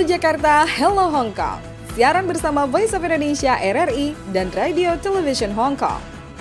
Hello Jakarta, Hello Hong Kong. Siaran bersama Voice of Indonesia RRI dan Radio Television Hong Kong.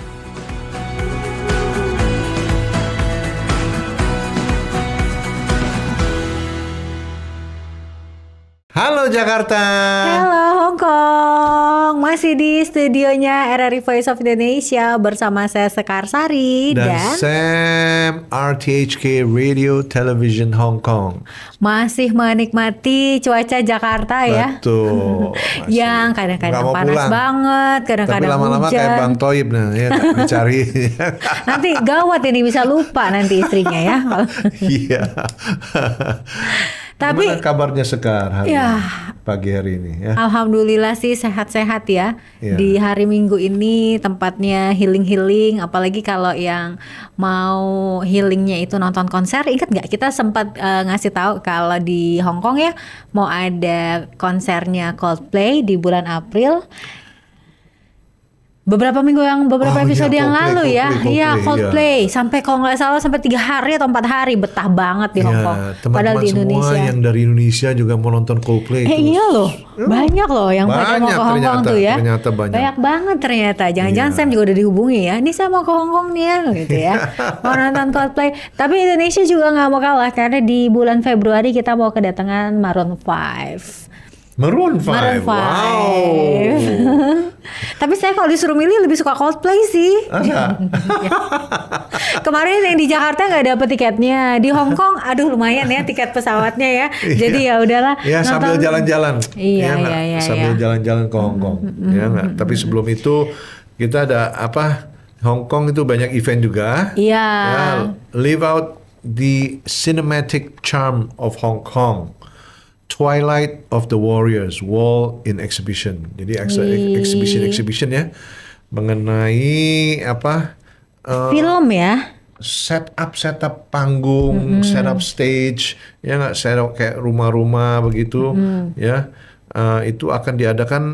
Halo Jakarta. Halo Hong Kong. Masih di studionya RRI Voice of Indonesia bersama saya Sekar Sari dan Sam RTHK Radio Television Hong Kong. Masih menikmati cuaca Jakarta ya. Betul. Yang kadang-kadang panas pulang banget, kadang-kadang tapi lama-lama hujan. kayak Bang Toib ya dicari. Nanti gawat ini, bisa lupa nanti istrinya ya. Iya. Tapi gimana kabarnya Sekar hari ya, pagi hari ini ya? Alhamdulillah sih sehat-sehat ya. Ya. Di hari Minggu ini tempatnya healing-healing. Apalagi kalau yang mau healingnya itu nonton konser. Ingat nggak kita sempat ngasih tahu kalau di Hong Kong ya mau ada konsernya Coldplay di bulan April. Beberapa episode yang lalu Coldplay. Sampai kalau nggak salah sampai 3 hari atau 4 hari, betah banget di Hong Kong. Padahal di Indonesia. Semua yang dari Indonesia juga mau nonton Coldplay. Iya loh, banyak loh yang pada mau ke Hong Kong tuh ya. Ternyata banyak Banget ternyata. Jangan-jangan Sam juga udah dihubungi ya. Ini saya mau ke Hong Kong nih ya, gitu ya. Mau nonton Coldplay. Tapi Indonesia juga nggak mau kalah karena di bulan Februari kita mau kedatangan Maroon 5. Maroon 5. Wow. Tapi saya kalau disuruh milih lebih suka Coldplay sih. Kemarin yang di Jakarta nggak dapet tiketnya. Di Hong Kong, aduh lumayan ya tiket pesawatnya ya. Jadi ya udahlah. Ya sambil jalan-jalan. Iya. Sambil jalan-jalan ke Hong Kong. Ya nggak. Tapi sebelum itu kita ada Hong Kong itu banyak event juga. Iya. Ya, live out the cinematic charm of Hong Kong. Twilight of the Warriors Wall in Exhibition. Jadi exhibition ya mengenai film ya. Setup panggung, setup stage, ya nggak, setup kayak rumah-rumah begitu, ya. Itu akan diadakan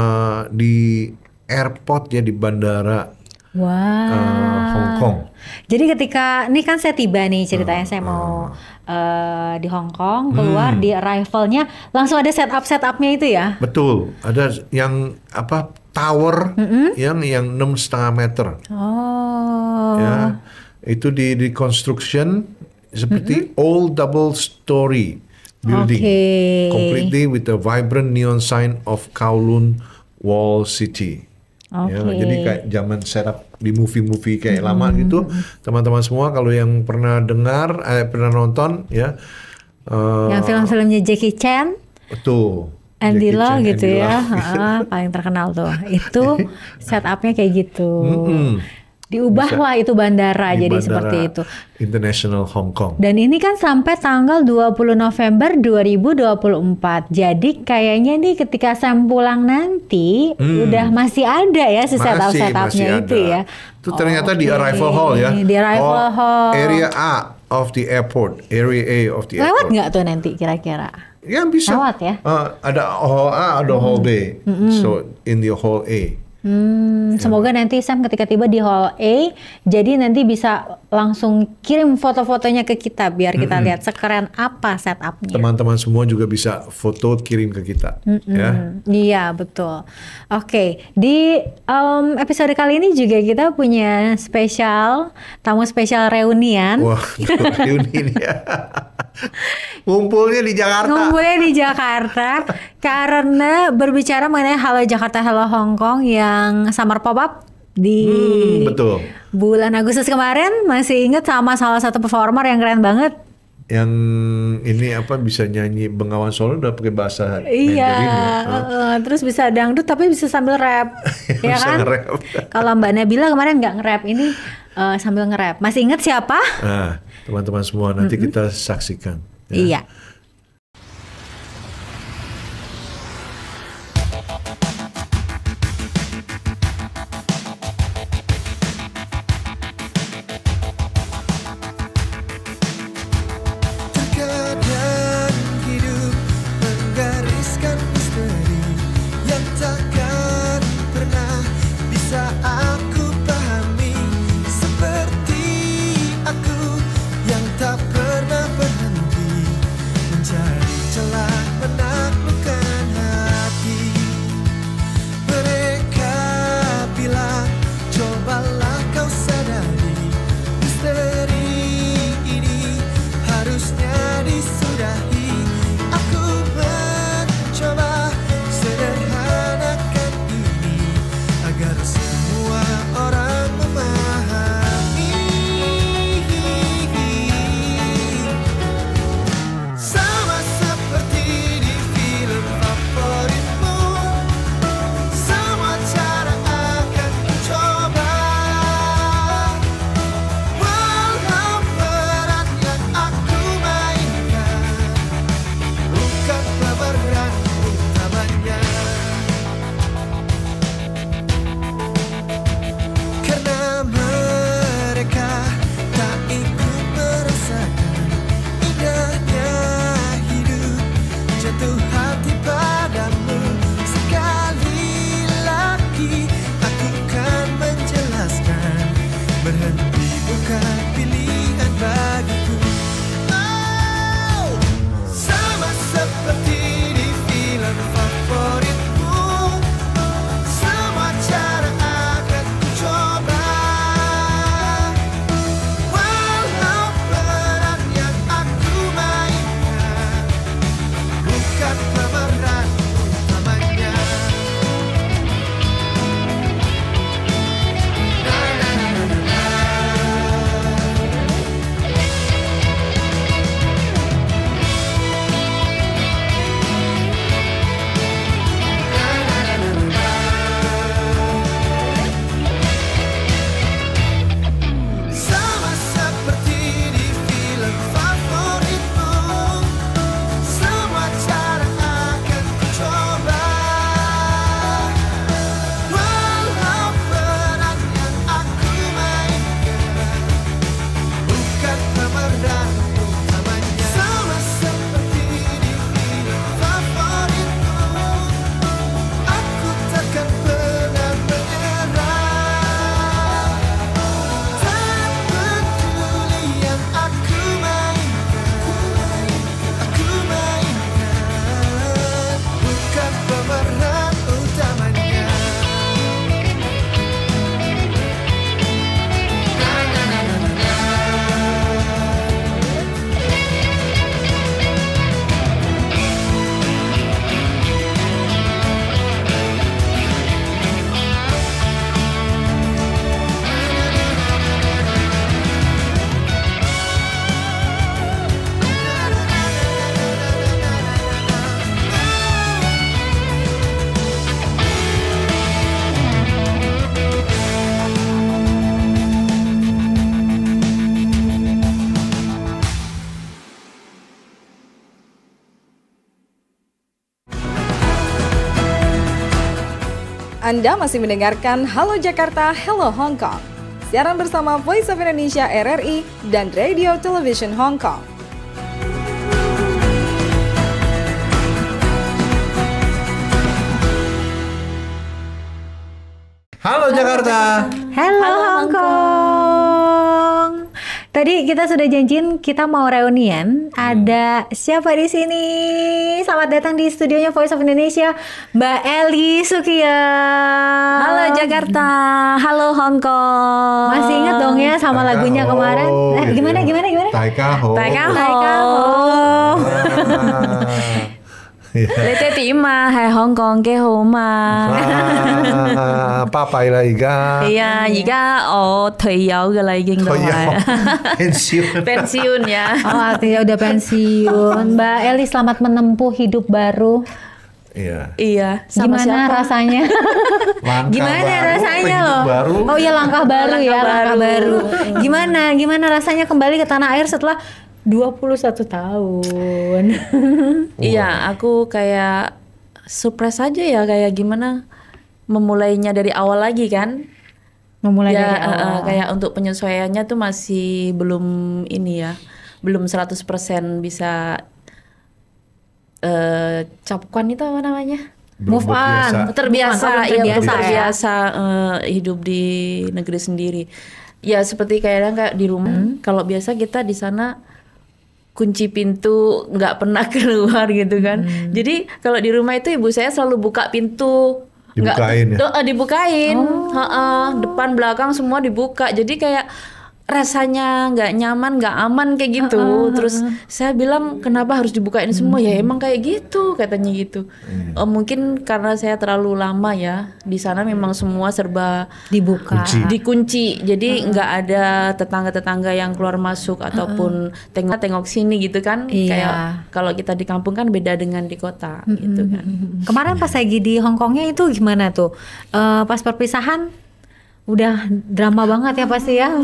di airport ya, di bandara. Hong Kong. Jadi ketika ini kan saya tiba nih ceritanya, saya mau di Hong Kong, keluar di arrivalnya langsung ada setupnya itu ya. Betul, ada yang tower yang 6,5 meter. Oh. Ya, itu di construction seperti old double story building, completely with a vibrant neon sign of Kowloon Wall City. Ya, jadi kayak zaman setup di movie kayak lama gitu. Teman-teman semua kalau yang pernah dengar, pernah nonton ya. Yang film-filmnya Jackie Chan. Betul. Andy Lau gitu ya. Paling terkenal tuh. Itu setupnya kayak gitu. Diubahlah itu bandara jadi seperti itu. International Hong Kong. Dan ini kan sampai tanggal 20 November 2024. Jadi kayaknya nih ketika Sam pulang nanti udah masih ada ya si setupnya itu ya. Itu ternyata di Arrival Hall ya. Di Arrival Hall. Area A of the airport. Area A of the airport. Lewat nggak tuh nanti kira-kira? Ya bisa. Lewat ya. Ada Hall A, ada Hall B. So in the Hall A. Semoga nanti Sam ketika tiba di Hall A, jadi nanti bisa langsung kirim foto-fotonya ke kita biar kita lihat sekeren apa setupnya. Teman-teman semua juga bisa foto kirim ke kita. Ya. Iya betul. Oke, di episode kali ini juga kita punya tamu spesial reunian. Wah, reunian ya. Ngumpulnya di Jakarta karena berbicara mengenai Halo Jakarta Halo Hong Kong yang Summer Pop-up di betul. bulan Agustus kemarin. Masih ingat sama salah satu performer yang keren banget, yang ini bisa nyanyi Bengawan Solo udah pakai bahasa Mandarin. Terus bisa dangdut tapi bisa sambil rap. Ya kan? Kalau Mbak Nabila kemarin nggak nge-rap, ini sambil nge-rap. Masih ingat siapa? Nah, teman-teman semua nanti kita saksikan. Ya. Iya. Seperti aku yang tak pernah berhenti Anda masih mendengarkan Halo Jakarta, Hello Hong Kong. Siaran bersama Voice of Indonesia RRI dan Radio Television Hong Kong. Halo Jakarta. Halo Hong Kong. Tadi kita sudah janjiin kita mau reunian. Ada siapa di sini? Selamat datang di studionya Voice of Indonesia, Mbak Eli Sukia. Halo Jakarta, halo Hong Kong. Masih ingat dong ya sama lagunya kemarin? Gimana? Taikaho. Taikaho. Lete tima hai Hong Kong ke homa. Papai lah Iga. Iya, Iga退休嘅啦已經都係 Pensiun. pensiun ya. Oh, artinya udah pensiun. Mbak Eli selamat menempuh hidup baru. Iya. Iya, sama Gimana siapa? rasanya? Langkah Gimana baru, rasanya hidup loh? baru. Oh iya langkah baru ya, langkah Langkah baru. baru. Gimana rasanya kembali ke tanah air setelah 21 tahun? Iya, aku kayak surprise aja ya, kayak gimana memulainya dari awal lagi kan. Memulai Ya, dari awal. kayak untuk penyesuaiannya tuh masih belum ini ya, belum 100% bisa capkuan itu apa namanya? Belum Move on. Terbiasa, Belum ya terbiasa terbiasa hidup di negeri sendiri. Ya seperti kayak di rumah, kalau biasa kita di sana kunci pintu nggak pernah keluar gitu kan. Jadi kalau di rumah itu ibu saya selalu buka pintu. Dibukain ya? Dibukain. Depan belakang semua dibuka. Jadi kayak rasanya nggak nyaman, nggak aman kayak gitu. Terus saya bilang kenapa harus dibukain semua? Ya emang kayak gitu katanya gitu. Mungkin karena saya terlalu lama ya di sana, memang semua serba Dibuka. dikunci. Jadi nggak ada tetangga-tetangga yang keluar masuk ataupun tengok sini gitu kan. Iya. Kayak kalau kita di kampung kan beda dengan di kota gitu kan. Kemarin pas lagi di Hong Kongnya itu gimana tuh? Pas perpisahan udah drama banget ya pasti ya.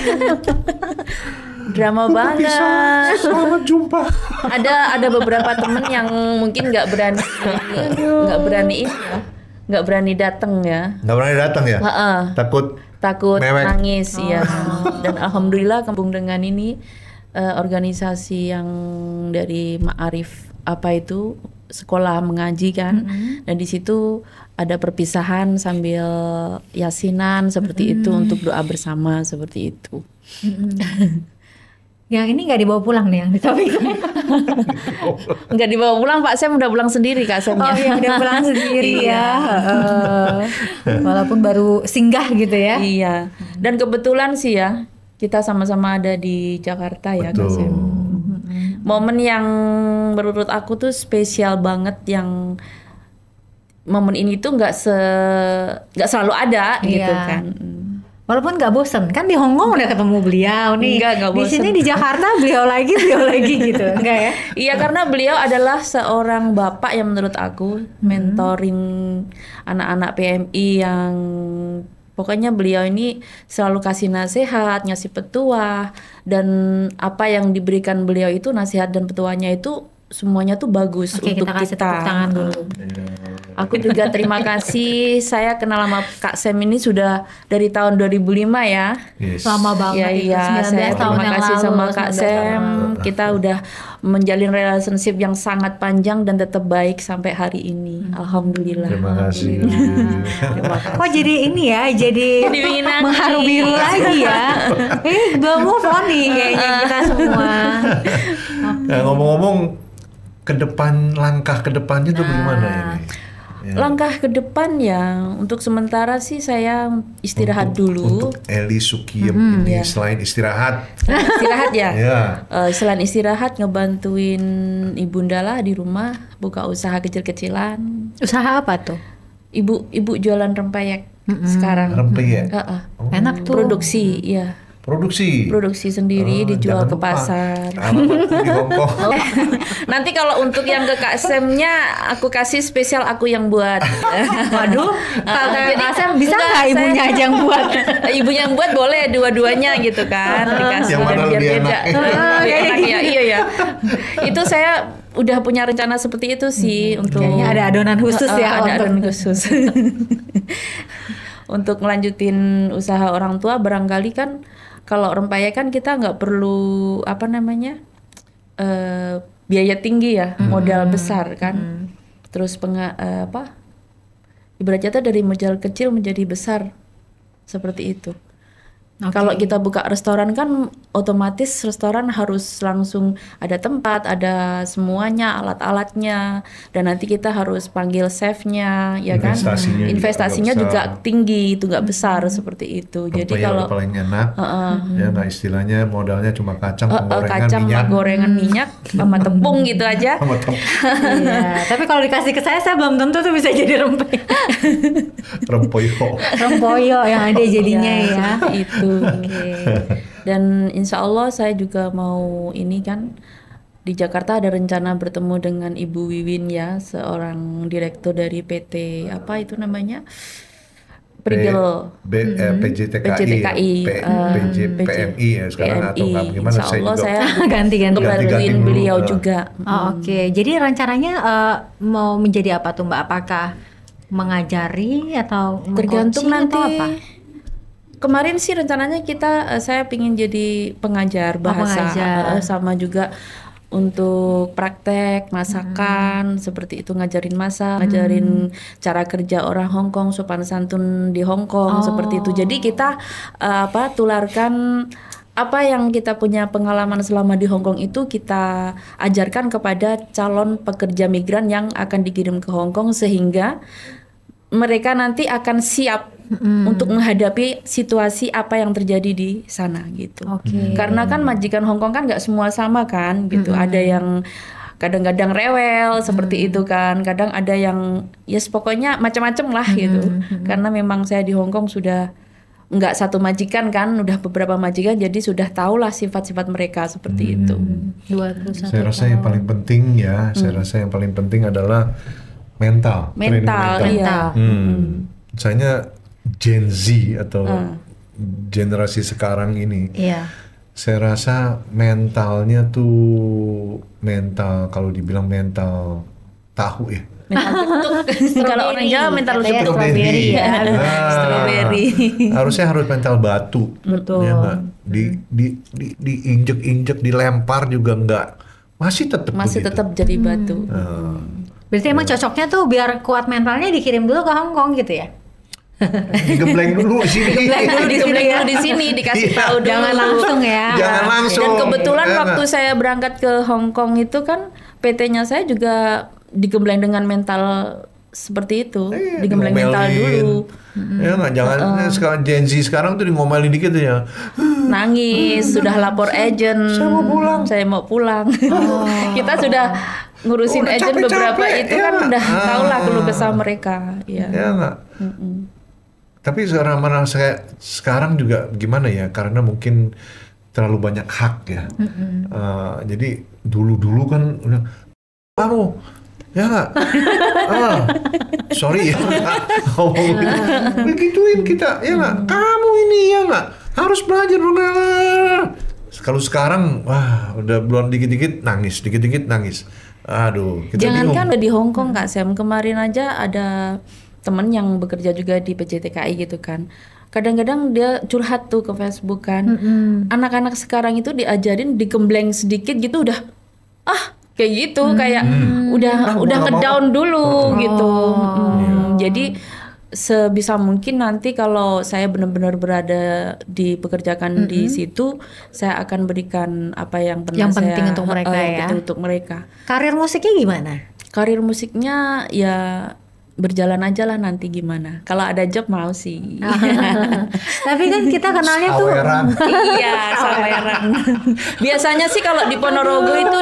Drama banget. Selamat jumpa. Ada beberapa temen yang mungkin nggak berani ini ya, nggak berani datang ya. Nggak berani datang ya? Heeh. Takut Mewek. nangis ya. Dan alhamdulillah kampung dengan ini organisasi yang dari Ma'arif apa itu sekolah mengaji kan, dan di situ ada perpisahan sambil yasinan seperti itu untuk doa bersama seperti itu. Yang ini nggak dibawa pulang nih yang di topik. Nggak dibawa pulang, Pak Sam udah pulang sendiri Kak Samnya. Oh iya udah pulang sendiri ya. Walaupun baru singgah gitu ya. Iya. Dan kebetulan sih ya kita sama-sama ada di Jakarta ya Kak Sam. Momen yang menurut aku tuh spesial banget, yang momen ini tuh nggak selalu ada gitu Iya. kan. Walaupun nggak bosen kan di Hong Kong udah ketemu beliau nih. Nggak Di bosen. sini di Jakarta beliau lagi gitu. Enggak ya? Iya, karena beliau adalah seorang bapak yang menurut aku mentoring anak-anak PMI yang pokoknya beliau ini selalu kasih nasihat, ngasih petuah, dan apa yang diberikan beliau itu nasihat dan petuahnya itu semuanya tuh bagus. Oke, untuk kita kasih tepuk tangan dulu. Aku juga terima kasih. Saya kenal sama Kak Sam ini sudah dari tahun 2005 ya. Yes. Lama banget itu, Iya, 19 saya tahun terima yang kasih lalu, sama Kak 19 tahun Sam. Kita udah menjalin relationship yang sangat panjang dan tetap baik sampai hari ini. Alhamdulillah. Terima kasih. Terima kasih. Kok jadi ini ya, jadi Diminati. mengharu biru lagi ya. Belum move on nih kayaknya kita semua. Nah, ngomong-ngomong langkah ke depannya tuh bagaimana ini? Ya. Langkah ke depan ya, untuk sementara sih saya istirahat dulu. Untuk Eli Sukiem ini selain istirahat, Istirahat ya. ya. Selain istirahat ngebantuin ibunda lah di rumah, buka usaha kecil-kecilan. Usaha apa tuh? Ibu jualan rempeyek sekarang. Rempeyek. Enak tuh. Produksi, ya. Produksi sendiri dijual jangan ke lupa. pasar. Alamatku di Hongkong. Nanti kalau untuk yang ke Kak Semnya aku kasih spesial aku yang buat. Waduh, kalau Jadi, Kak Sam bisa enggak, nggak ibunya saya- aja yang buat? Ibunya yang buat boleh dua-duanya gitu kan, dikasih Yang mana dan biar lebih beda. enak? Lebih enak ya, iya ya. Itu saya udah punya rencana seperti itu sih untuk Kayaknya ada adonan khusus ya ada untuk- adonan khusus. Untuk ngelanjutin usaha orang tua barangkali kan kalau rempeyek kan kita nggak perlu biaya tinggi ya, modal besar kan. Terus ibaratnya tuh dari modal kecil menjadi besar seperti itu. Oke. Kalau kita buka restoran kan otomatis restoran harus langsung ada tempat, ada semuanya, alat-alatnya, dan nanti kita harus panggil chefnya, ya kan? Investasinya juga Investasinya agak juga besar. tinggi, itu nggak besar seperti itu. Jadi Rempeyek kalau paling enak, ya nggak istilahnya modalnya cuma kacang, penggorengan, kacang, minyak, gorengan minyak, sama tepung gitu aja. sama tepung, Iya, tapi kalau dikasih ke saya belum tentu tuh bisa jadi rempeyek. rempoyo. Rempoyo yang ada jadinya ya. Itu. Oke. Dan insya Allah saya juga mau ini kan di Jakarta ada rencana bertemu dengan Ibu Wiwin ya, seorang direktur dari PT apa itu namanya Prigel PJTKI, PJTKI, PMI ya sekarang atau nggak gimana? Insya Allah saya Ganti-ganti. ngebantuin Ganti-ganti dulu. beliau juga. Oh, oke. Jadi rencananya mau menjadi apa tuh Mbak? Apakah mengajari atau Tergantung meng-coaching nanti. atau apa? Kemarin sih rencananya saya pingin jadi pengajar bahasa, pengajar. sama juga untuk praktek masakan seperti itu, ngajarin masak, ngajarin cara kerja orang Hong Kong, sopan santun di Hong Kong seperti itu. Jadi kita tularkan apa yang kita punya pengalaman selama di Hong Kong itu kita ajarkan kepada calon pekerja migran yang akan dikirim ke Hong Kong sehingga mereka nanti akan siap untuk menghadapi situasi apa yang terjadi di sana gitu. Oke. Karena kan majikan Hong Kong kan nggak semua sama kan gitu. Ada yang kadang-kadang rewel seperti itu kan. Kadang ada yang pokoknya macam-macam lah gitu. Karena memang saya di Hong Kong sudah nggak satu majikan kan, udah beberapa majikan jadi sudah tahulah sifat-sifat mereka seperti itu. 21 Saya rasa yang paling penting ya, saya rasa yang paling penting adalah mental. training Mental, iya. Misalnya Gen Z atau generasi sekarang ini, Iya. saya rasa mentalnya tuh kalau dibilang mental tahu ya. Mental getuk. Kalau orang Jawa mental Katanya getuk. strawberry ya. Strawberry. Harusnya harus mental batu. Betul. Ya nggak? Diinjek-injek, dilempar juga enggak. Masih tetap Masih begitu. tetap jadi batu. Berarti emang cocoknya tuh biar kuat mentalnya dikirim dulu ke Hong Kong gitu ya? Digembleng dulu di sini. Digembleng dulu di sini, dikasih Iya. tahu dulu. Jangan langsung ya. Jangan langsung. Dan kebetulan Ya, waktu nggak? saya berangkat ke Hong Kong itu kan PT-nya saya juga digembleng dengan mental seperti itu, Iya, digembleng mental diomelin. dulu. Ya nggak, jangan sekarang Gen Z sekarang tuh ngomelin dikit ya. Nangis, sudah lapor agent. Saya mau pulang. Saya mau pulang. Kita sudah ngurusin Udah agent beberapa capek-capek, itu ya kan nggak? udah tahu lah keluh kesah mereka. Iya. Ya nggak. Tapi sekarang juga gimana ya? Karena mungkin terlalu banyak hak ya. Jadi dulu kan udah kamu ya nggak. Sorry ya. Ngomong begituin kita ya nggak. Kamu ini ya nggak harus belajar. Kalau sekarang wah udah belum dikit-dikit nangis, dikit-dikit nangis. Aduh, kita bingung. Jangankan di Hong Kong Kak Sam, kemarin aja ada temen yang bekerja juga di PJTKI gitu kan. Kadang-kadang dia curhat tuh ke Facebook kan. Anak-anak sekarang itu diajarin digembleng sedikit gitu udah kayak gitu kayak udah nggak ngedown mau. dulu gitu. Jadi sebisa mungkin nanti kalau saya benar-benar berada dipekerjakan di situ, saya akan berikan apa yang pernah Yang penting saya untuk mereka ya. betul, untuk mereka. Karir musiknya gimana? Karir musiknya ya berjalan aja lah nanti gimana. Kalau ada job mau sih. Tapi kan kita kenalnya tuh Saweran. Iya, saweran. Biasanya sih kalau di Ponorogo itu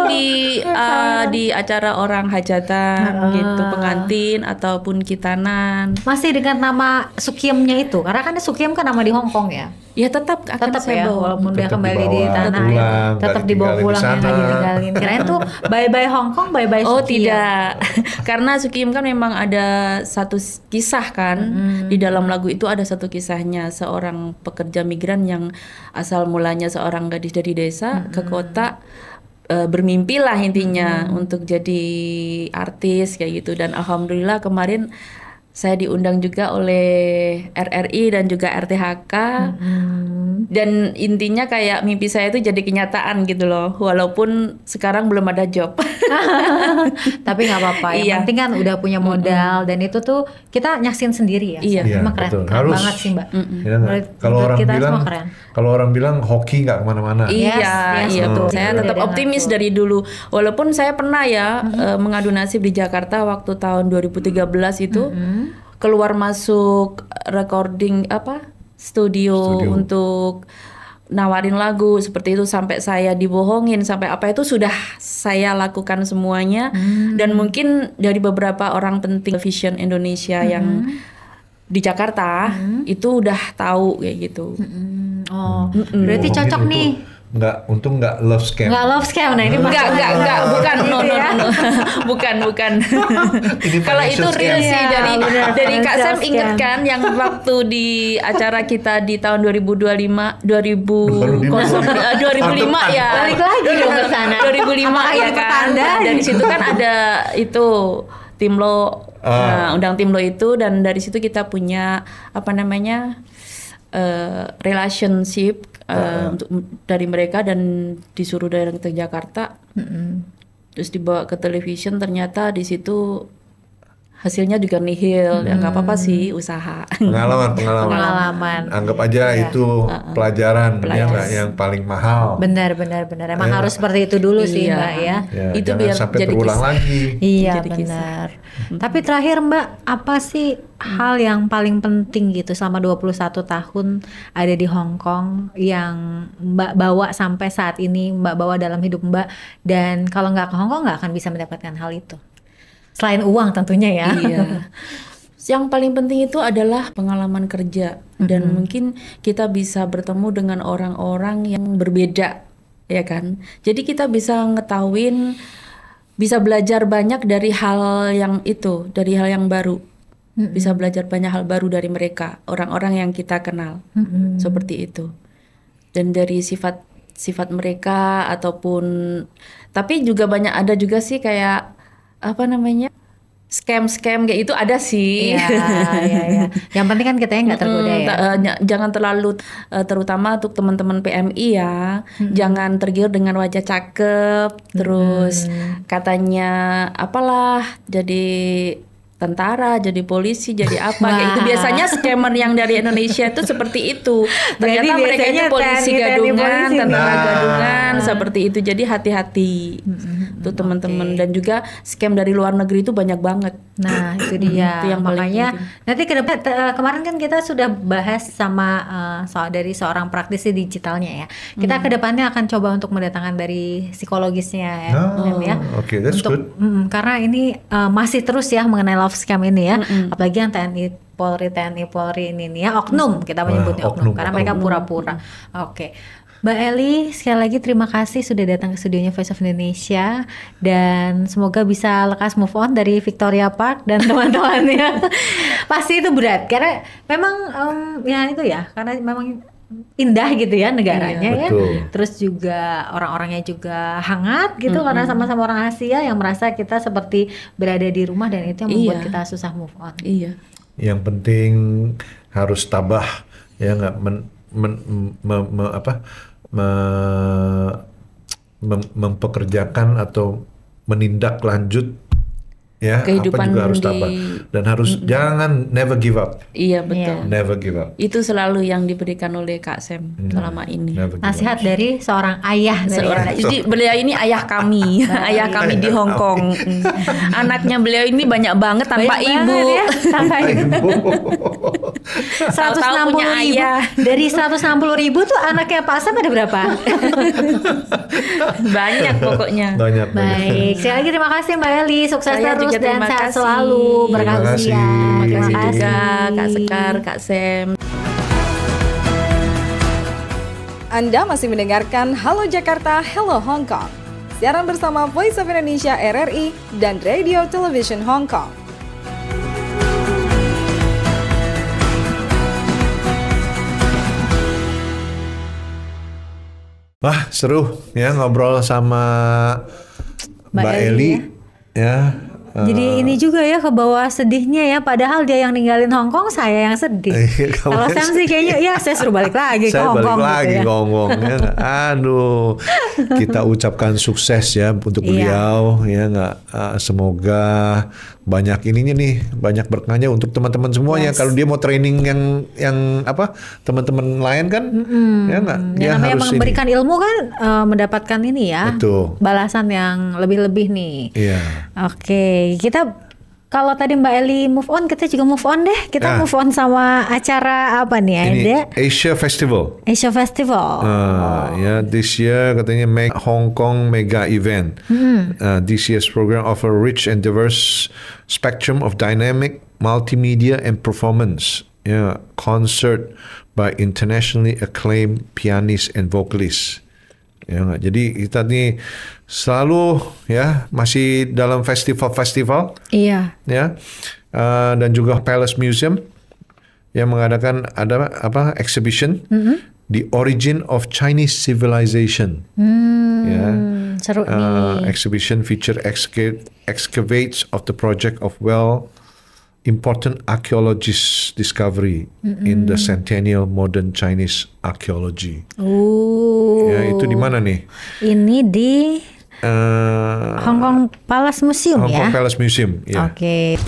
di acara orang hajatan gitu, pengantin ataupun kitanan. masih dengan nama Sukiemnya itu, karena kan Sukiem kan nama di Hong Kong ya. Ya tetap akan Tetap saya ya, bawa. walaupun dia Tetap kembali di dibawa tanah pulang, air, nggak tetap dibawa ditinggalin pulang di ya, nggak sana. ditinggalin. Kirain tuh bye-bye Hong Kong, bye-bye Oh Sukiem. tidak, karena Sukiem kan memang ada satu kisah kan di dalam lagu itu ada satu kisahnya seorang pekerja migran yang asal mulanya seorang gadis dari desa ke kota, bermimpi lah intinya untuk jadi artis kayak gitu. Dan alhamdulillah kemarin saya diundang juga oleh RRI dan juga RTHK. Dan intinya kayak mimpi saya itu jadi kenyataan gitu loh. Walaupun sekarang belum ada job. Tapi nggak apa-apa. Yang Iya. penting kan udah punya modal dan itu tuh kita nyaksin sendiri ya. Iya. Emang keren, betul. keren Harus. banget sih Mbak. Ya nggak? Menurut Kalau orang kita bilang, semua keren. kalau orang bilang hoki nggak kemana-mana. Iya, Yes, iya betul. betul. Saya tetap Udah optimis ngatur. dari dulu. Walaupun saya pernah ya mengadu nasib di Jakarta waktu tahun 2013 itu keluar masuk recording studio untuk nawarin lagu seperti itu, sampai saya dibohongin, sampai apa itu sudah saya lakukan semuanya. Dan mungkin dari beberapa orang penting Vision Indonesia yang di Jakarta itu udah tahu kayak gitu. Oh, berarti cocok Mungkin nih. Untung nggak love scam. Nggak love scam, nah ini Enggak, bukan, Gitu no, ya. bukan. Ini Kalau itu financial real scam. sih Iya, dari benar, Kak Sam financial inget scam. kan yang waktu di acara kita di tahun 2005 ya. Balik lagi dong ke sana. 2005 Apakah ya ini kan. pertanda? Nah, dari situ kan ada itu tim lo, undang tim lo itu, dan dari situ kita punya relationship untuk dari mereka, dan disuruh dari ke Jakarta. Terus dibawa ke television, ternyata di situ hasilnya juga nihil. Ya nggak apa-apa sih, usaha. Pengalaman. Anggap aja itu pelajaran, ya nggak, yang paling mahal. Benar. Emang harus seperti itu dulu sih Iya. Mbak ya. Ya, Itu jangan biar sampai jadi terulang kisah. lagi. Iya Jadi kisah. benar. Tapi terakhir Mbak, apa sih hal yang paling penting gitu selama 21 tahun ada di Hong Kong yang Mbak bawa sampai saat ini, Mbak bawa dalam hidup Mbak, dan kalau nggak ke Hong Kong nggak akan bisa mendapatkan hal itu? Selain uang tentunya ya. Iya. Yang paling penting itu adalah pengalaman kerja, dan mungkin kita bisa bertemu dengan orang-orang yang berbeda, ya kan. Jadi kita bisa ngetahuin, bisa belajar banyak dari hal yang itu, dari hal yang baru. Bisa belajar banyak hal baru dari mereka, orang-orang yang kita kenal. Seperti itu. Dan dari sifat mereka ataupun, tapi juga ada juga sih kayak scam kayak itu ada sih. Iya. Yang penting kan kita nggak tergoda ya. Jangan terlalu terutama untuk teman-teman PMI ya, jangan tergiur dengan wajah cakep, terus katanya apalah jadi tentara, jadi polisi, jadi apa kayak itu. Biasanya scammer yang dari Indonesia itu seperti itu. Ternyata mereka itu polisi gadungan, tentara gadungan, seperti itu. Jadi hati-hati tuh teman-teman. Dan juga scam dari luar negeri itu banyak banget. Nah itu dia. Itu yang paling Makanya penting. nanti ke depan kemarin kan kita sudah bahas sama dari seorang praktisi digitalnya ya. Kita ke depannya akan coba untuk mendatangkan dari psikologisnya ya. Mem, ya. Oke, that's good. Karena ini masih terus ya mengenai love scam ini ya. Apalagi yang TNI Polri ini nih ya, oknum kita menyebutnya oknum, oknum, karena mereka pura-pura. Oke. Mbak Eli, sekali lagi terima kasih sudah datang ke studionya Voice of Indonesia, dan semoga bisa lekas move on dari Victoria Park dan teman-temannya. Pasti itu berat karena memang ya itu ya, karena memang indah gitu ya negaranya ya. Betul. Terus juga orang-orangnya juga hangat gitu, karena sama-sama orang Asia yang merasa kita seperti berada di rumah, dan itu yang membuat kita susah move on. Iya. Yang penting harus tabah, ya nggak mempekerjakan atau menindaklanjut ya, Kehidupan apa juga harus di- tabah, dan harus jangan never give up, Iya betul. never give up. Itu selalu yang diberikan oleh Kak Sam selama ini. Never give Nasihat up. dari seorang ayah dari Jadi beliau ini ayah kami, ayah kami di Hong Kong. Anaknya beliau ini banyak banget tanpa Banyak ibu. banget ya, tanpa ibu. Tahu-tahu punya 160.000. ayah. Dari 160.000 tuh anaknya Pak Sam ada berapa? Banyak pokoknya. Banyak. Baik, sekali lagi terima kasih Mbak Eli, sukses Saya terus juga dan terima sehat kasih. selalu, berkah Terima usia. kasih. Terima kasih juga kasih. Kak Sekar, Kak Sam. Anda masih mendengarkan Halo Jakarta, Hello Hong Kong. Siaran bersama Voice of Indonesia RRI dan Radio Television Hong Kong. Wah, seru ya ngobrol sama Mbak Eli ya. Jadi ini juga ya ke bawah sedihnya ya, padahal dia yang ninggalin Hong Kong, saya yang sedih. Kalau Sam sih kayaknya ya saya suruh balik lagi ke Hong Kong. Saya balik lagi gitu ke Hong Kong ya. Aduh, kita ucapkan sukses ya untuk beliau ya, nggak semoga banyak ininya nih, banyak berkahnya untuk teman-teman semuanya. Kalau dia mau training yang apa, teman-teman lain kan, ya nggak, dia namanya harus memberikan ilmu kan mendapatkan ini ya, betul, balasan yang lebih-lebih nih. Iya. Oke, kita kalau tadi Mbak Eli move on, kita juga move on deh. Kita move on sama acara apa nih? Ini Ada Asia Festival. Asia Festival. Ya, this year katanya make Hong Kong mega event. This year's program offer rich and diverse spectrum of dynamic, multimedia and performance. Yeah, concert by internationally acclaimed pianists and vocalists. Ya, jadi kita nih selalu ya masih dalam festival-festival. Iya. Ya, dan juga Palace Museum yang mengadakan ada apa exhibition The Origin of Chinese Civilization. Ya, seru nih. Exhibition feature excavates of the project of important archaeologist discovery in the centennial modern Chinese archaeology. Ya, itu di mana nih? Ini di Hong Kong Palace Museum Hong ya. Kong Palace Museum. Ya. Oke.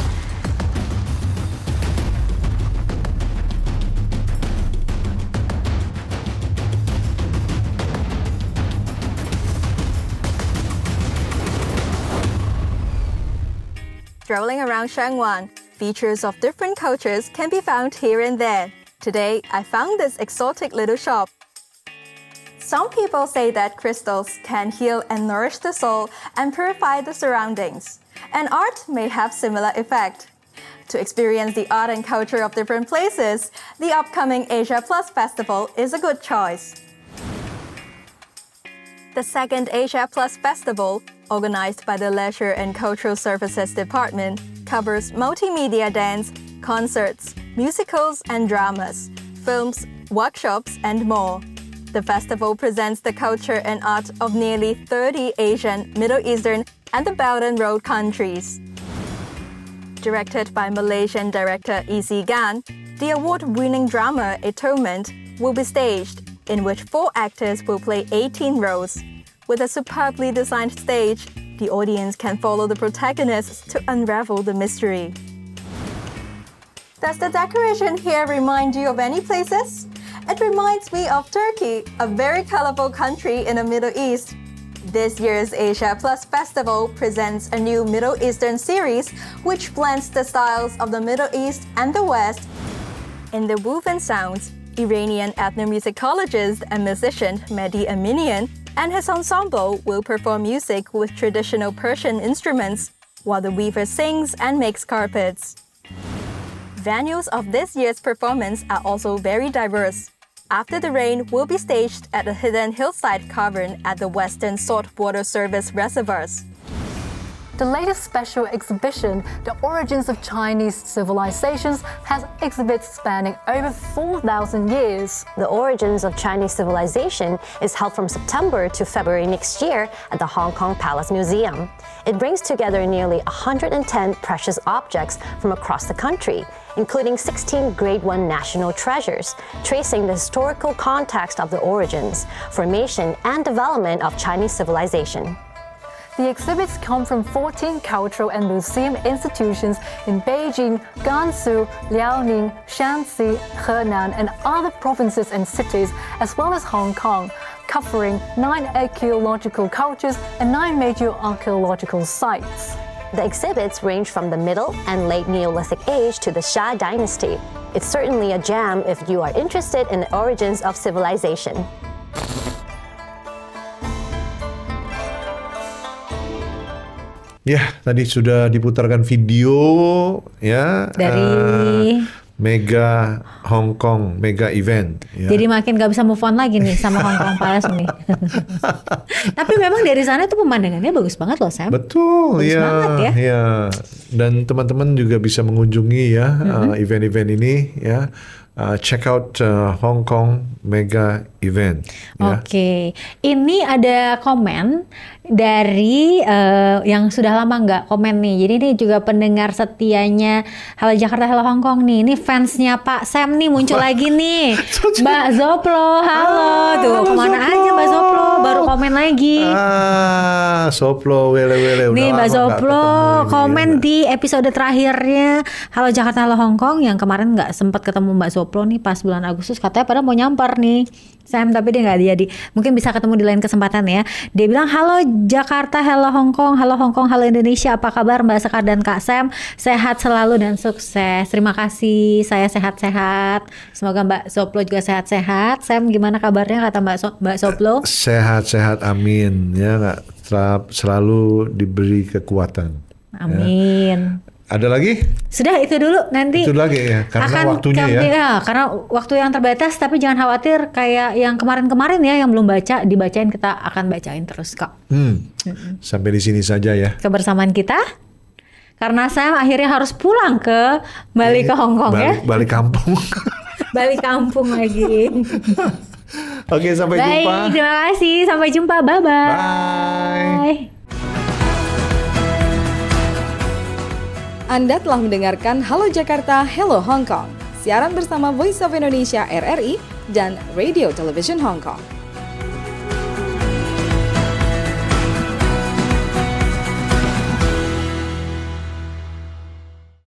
Strolling around Shangwan, features of different cultures can be found here and there. Today, I found this exotic little shop. Some people say that crystals can heal and nourish the soul and purify the surroundings, and art may have similar effect. To experience the art and culture of different places, the upcoming Asia Plus Festival is a good choice. The second Asia Plus Festival, organized by the Leisure and Cultural Services Department, covers multimedia dance, concerts, musicals and dramas, films, workshops, and more. The festival presents the culture and art of nearly 30 Asian, Middle Eastern, and the Belt and Road countries. Directed by Malaysian director E.C. Gan, the award-winning drama Atonement will be staged, in which 4 actors will play 18 roles. With a superbly designed stage, the audience can follow the protagonists to unravel the mystery. Does the decoration here remind you of any places? It reminds me of Turkey, a very colorful country in the Middle East. This year's Asia Plus Festival presents a new Middle Eastern series which blends the styles of the Middle East and the West. In the Woven Sounds, Iranian ethnomusicologist and musician Mehdi Aminian and his ensemble will perform music with traditional Persian instruments, while the weaver sings and makes carpets. Venues of this year's performance are also very diverse. After the Rain will be staged at a hidden hillside cavern at the Western Saltwater Service reservoirs. The latest special exhibition, The Origins of Chinese Civilizations, has exhibits spanning over 4,000 years. The Origins of Chinese Civilization is held from September to February next year at the Hong Kong Palace Museum. It brings together nearly 110 precious objects from across the country, including 16 Grade 1 national treasures, tracing the historical context of the origins, formation, and development of Chinese civilization. The exhibits come from 14 cultural and museum institutions in Beijing, Gansu, Liaoning, Shanxi, Henan, and other provinces and cities, as well as Hong Kong, covering 9 archaeological cultures and 9 major archaeological sites. The exhibits range from the Middle and Late Neolithic Age to the Xia Dynasty. It's certainly a jam if you are interested in the origins of civilization. Ya, tadi sudah diputarkan video ya dari Mega Hong Kong Mega Event. Ya. Jadi makin gak bisa move on lagi nih sama Hong Kong Palace nih. Tapi memang dari sana tuh pemandangannya bagus banget loh, Sam. Betul, bagus ya, banget ya. Ya. Dan teman-teman juga bisa mengunjungi ya event-event ini ya. Check out Hong Kong Mega event. Ya. Oke, ini ada komen dari yang sudah lama nggak komen nih. Jadi ini juga pendengar setianya Halo Jakarta, Halo Hong Kong nih. Ini fansnya Pak Sam nih muncul lagi nih. Mbak Zoplo, halo. Tuh halo kemana Zoplo. aja Mbak Zoplo? Baru komen lagi. Soplo, wele. Nih Mbak Zoplo komen di episode terakhirnya Halo Jakarta, Halo Hong Kong yang kemarin nggak sempat ketemu Mbak Zoplo nih pas bulan Agustus, katanya pada mau nyamper nih Sam, tapi dia nggak jadi. Mungkin bisa ketemu di lain kesempatan ya. Dia bilang halo Jakarta, halo Hong Kong, halo Indonesia, apa kabar Mbak Sekar dan Kak Sam? Sehat selalu dan sukses. Terima kasih, saya sehat-sehat. Semoga Mbak Zoplo juga sehat-sehat. Sam, gimana kabarnya kata Mbak Zoplo? Sehat-sehat, amin. Ya, selalu diberi kekuatan. Amin. Ada lagi? Sudah itu dulu, nanti Itu lagi ya, karena waktunya ya. Karena waktu yang terbatas, tapi jangan khawatir kayak yang kemarin-kemarin ya yang belum baca, dibacain, kita akan bacain terus kok. Sampai di sini saja ya. Kebersamaan kita, karena saya akhirnya harus pulang balik ke Hong Kong ya. Balik kampung. Balik kampung lagi. Oke, sampai jumpa. Baik, terima kasih. Sampai jumpa. Bye-bye. Bye. Anda telah mendengarkan Halo Jakarta, Hello Hong Kong. Siaran bersama Voice of Indonesia RRI dan Radio Television Hong Kong.